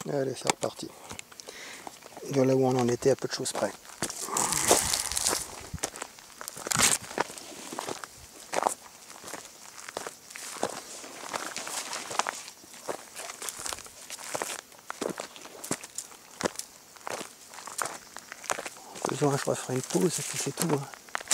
Allez, c'est reparti. De là où on en était à peu de choses près. Besoin, je referai une pause et puis c'est tout. Hein.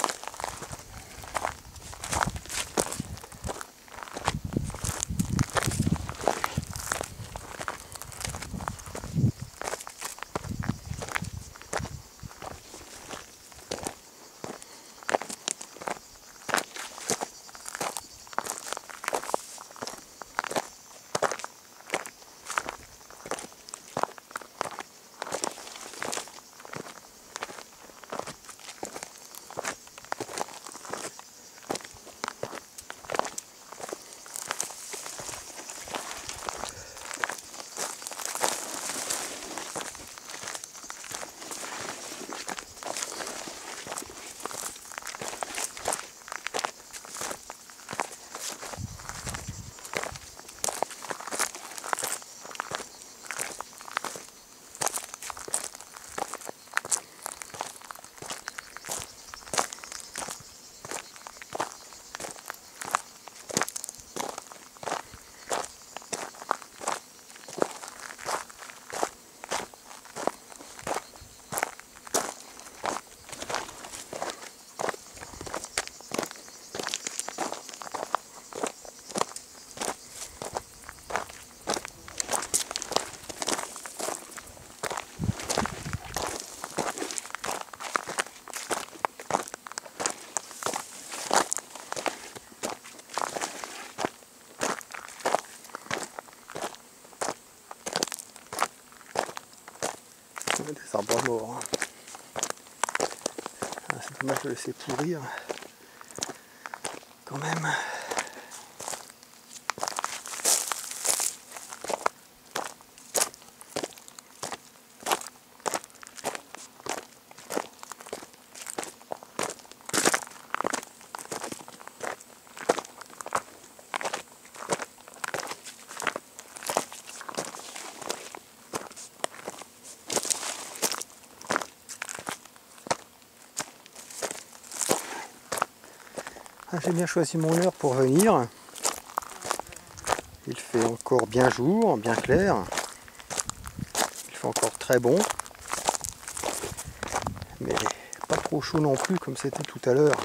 Des arbres morts. Ah, c'est dommage de laisser pourrir. Quand même. Ah, j'ai bien choisi mon heure pour venir. Il fait encore bien jour, bien clair. Il fait encore très bon. Mais pas trop chaud non plus comme c'était tout à l'heure.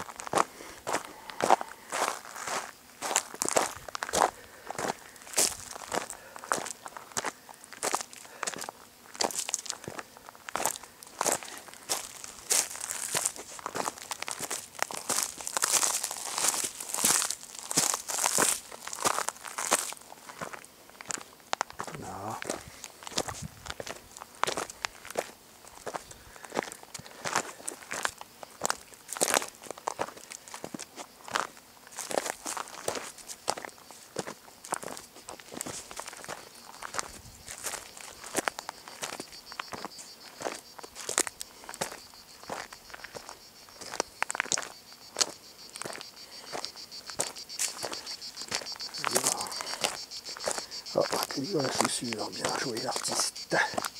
Oh, que dur la chaussure, bien joué l'artiste.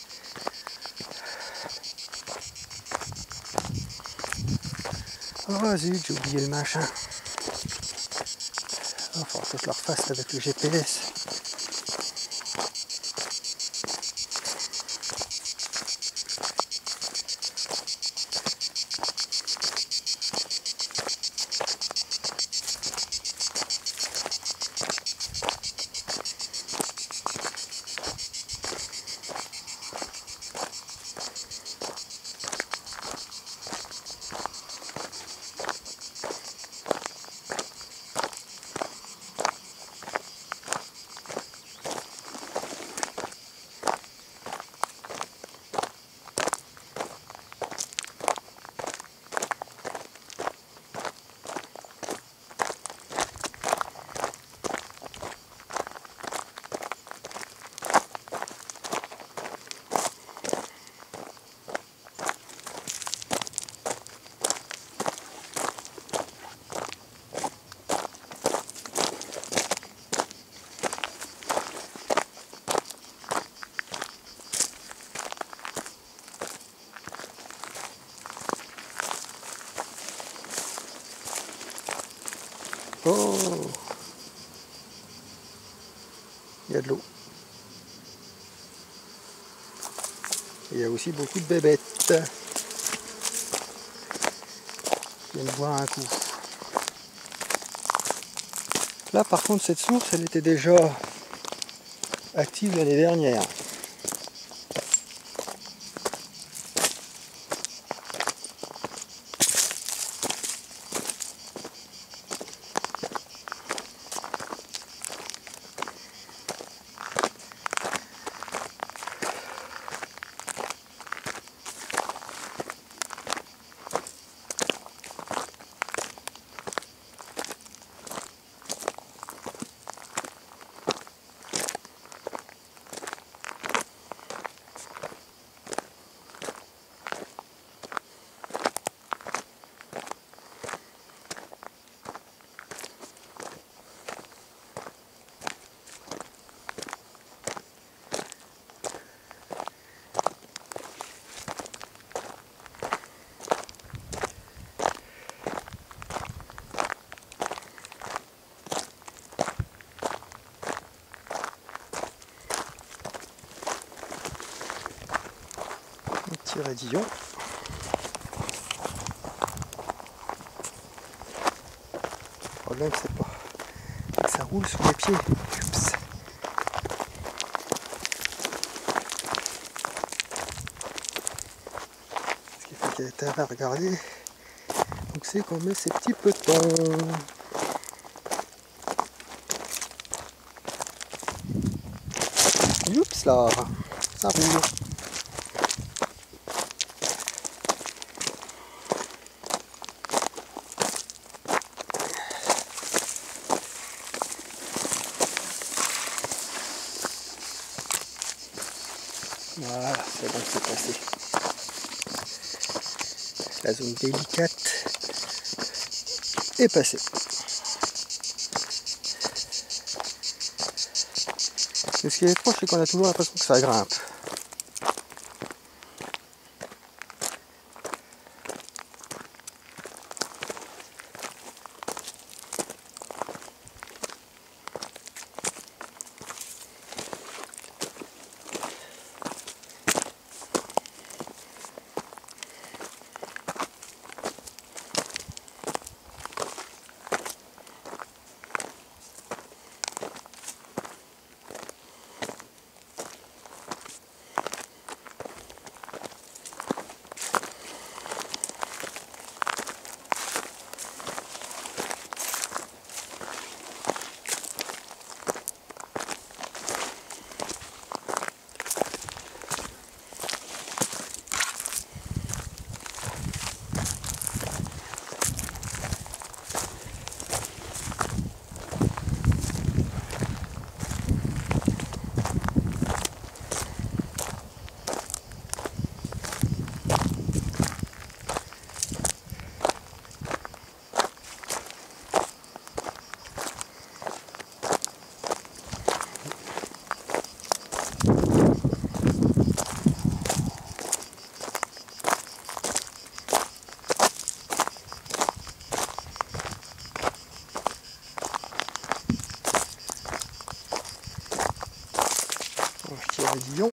Oh zut, j'ai oublié le machin. Il va falloir que je le refasse avec le GPS. Oh, il y a de l'eau. Il y a aussi beaucoup de bébêtes qui viennent boire un coup. Là par contre cette source elle était déjà active l'année dernière. Un petit radillon. Le problème c'est pas que ça roule sous les pieds. Oups. Ce qui fait qu'il y a intérêt à regarder. Donc c'est qu'on met ces petits petons. Oups là, ça roule. Voilà, c'est bon, c'est passé. La zone délicate est passée. Mais ce qui est étrange, c'est qu'on a toujours l'impression que ça grimpe.